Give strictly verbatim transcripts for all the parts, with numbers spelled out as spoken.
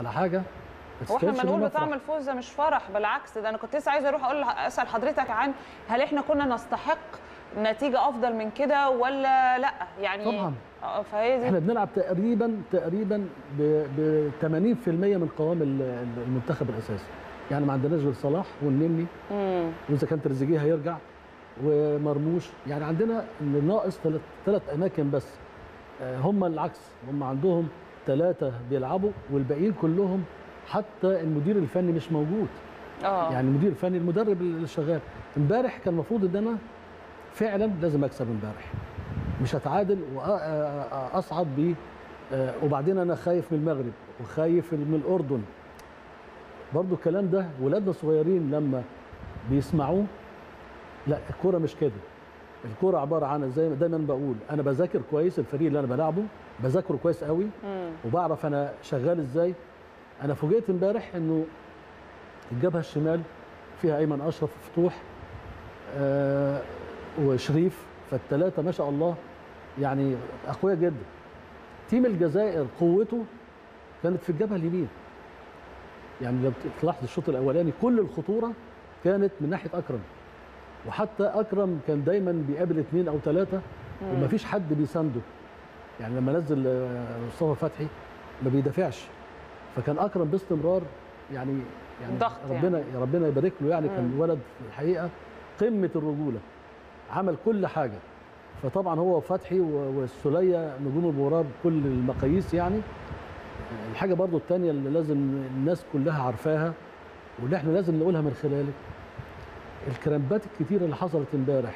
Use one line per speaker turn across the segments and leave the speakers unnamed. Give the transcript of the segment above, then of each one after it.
على حاجه
واحنا لما نقول بطعم الفوز ده مش فرح، بالعكس ده انا كنت لسه عايزه اروح اقول اسال حضرتك عن هل احنا كنا نستحق نتيجه افضل من كده ولا لا؟ يعني
طبعا
فهي دي
احنا بنلعب تقريبا تقريبا ب ثمانين في المية من قوام المنتخب الاساسي، يعني ما عندناش غير صلاح والنني، واذا كان تريزيجيه هيرجع ومرموش، يعني عندنا ناقص ثلاث اماكن بس. هم العكس، هم عندهم ثلاثه بيلعبوا والباقيين كلهم، حتى المدير الفني مش موجود.
اه
يعني المدير الفني المدرب اللي شغال. امبارح كان المفروض ان انا فعلا لازم اكسب امبارح، مش هتعادل واصعد ب وبعدين انا خايف من المغرب وخايف من الاردن. برضو الكلام ده ولادنا الصغيرين لما بيسمعوه، لا الكوره مش كده، الكوره عباره عن زي ما دايما بقول انا بذاكر كويس الفريق اللي انا بلعبه، بذاكره كويس قوي مم. وبعرف انا شغال ازاي. انا فوجئت امبارح انه الجبهه الشمال فيها ايمن اشرف وفتوح آه وشريف، فالثلاثه ما شاء الله يعني اقوياء جدا. تيم الجزائر قوته كانت في الجبهه اليمين، يعني لو تلاحظ الشوط الاولاني كل الخطوره كانت من ناحيه اكرم، وحتى اكرم كان دايما بيقابل اثنين او ثلاثه ومفيش حد بيسانده، يعني لما نزل مصطفى فتحي ما بيدافعش، فكان اكرم باستمرار يعني يعني
ضغط
ربنا
يعني.
ربنا يبارك له، يعني كان ولد في الحقيقه قمه الرجوله، عمل كل حاجه. فطبعا هو فتحي والسوليه نجوم المباراه بكل المقاييس. يعني الحاجه برضو الثانيه اللي لازم الناس كلها عارفاها واللي احنا لازم نقولها من خلالك، الكرامبات الكتيره اللي حصلت امبارح.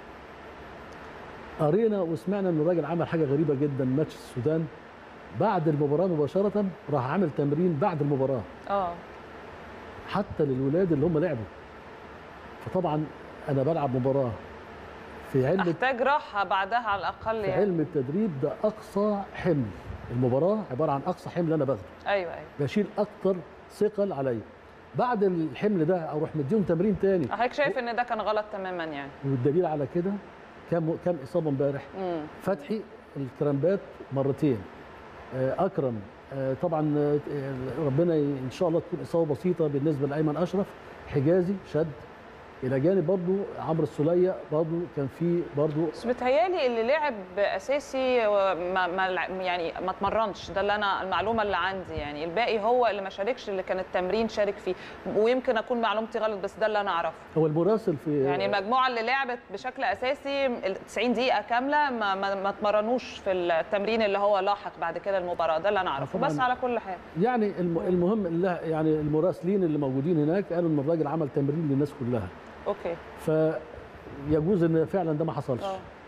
قرينا وسمعنا ان الراجل عمل حاجه غريبه جدا، ماتش السودان بعد المباراه مباشره راح عامل تمرين بعد المباراه
اه
حتى للولاد اللي هم لعبوا. فطبعا انا بلعب مباراه في علم
احتاج راحه بعدها على الاقل،
في
يعني
علم التدريب ده اقصى حمل، المباراه عباره عن اقصى حمل انا باخده.
ايوه ايوه
بشيل اكتر ثقل عليا. بعد الحمل ده اروح مديهم تمرين تاني.
حضرتك شايف ان ده كان غلط تماما يعني؟
والدليل على كده كام كام اصابه امبارح. فتحي الكرامبات مرتين، اكرم طبعا ربنا ان شاء الله تكون اصابه بسيطه بالنسبه لايمن اشرف. حجازي شد، الى جانب برضو عمرو السوليه برضو كان في برضو.
بس بتهيالي اللي لعب اساسي ما ما يعني ما اتمرنش، ده اللي انا المعلومه اللي عندي، يعني الباقي هو اللي ما شاركش اللي كان التمرين شارك فيه، ويمكن اكون معلومتي غلط بس ده اللي انا اعرفه.
هو المراسل في
يعني المجموعه اللي لعبت بشكل اساسي تسعين دقيقه كامله ما ما, ما اتمرنوش في التمرين اللي هو لاحق بعد كده المباراه، ده اللي انا اعرفه. بس على كل حال
يعني المهم يعني المراسلين اللي موجودين هناك قالوا ان الراجل عمل تمرين للناس كلها.
اوكي.
فيجوز ان فعلا ده ما حصلش. أوه.